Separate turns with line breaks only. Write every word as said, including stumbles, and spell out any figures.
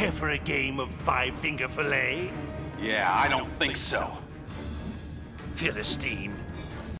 Care for a game of five-finger fillet?
Yeah, I don't think so.
Philistine,